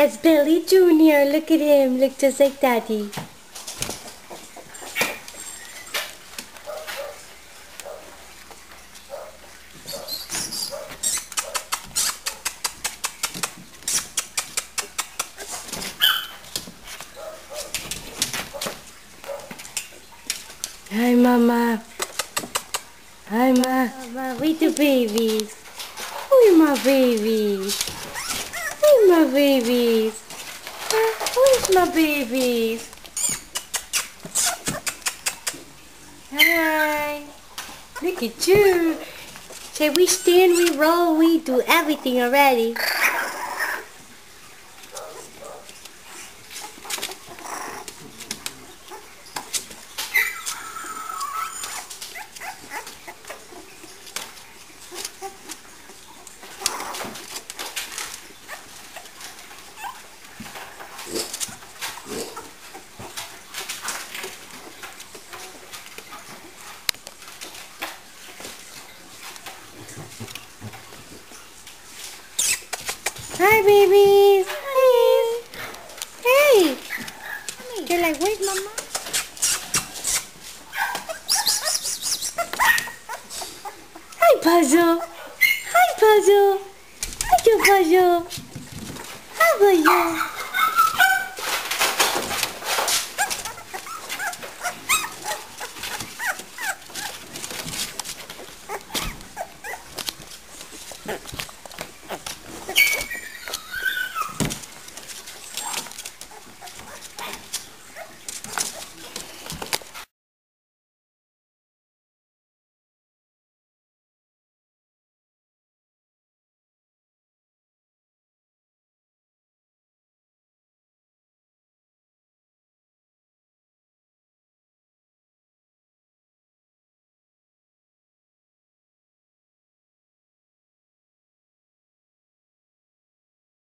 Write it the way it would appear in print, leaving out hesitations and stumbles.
That's Billy Jr. Look at him. Look just like Daddy. Hi, Mama. Hi, Mama. We the babies. We my babies. We my babies. Where's my babies? Hi. Look at you. Say we stand, we roll, we do everything already. Hi, babies. Hey. Hey. They're like, where's Mama? Hi, Puzzle. Hi, Puzzle. Hi, Puzzle. How about you?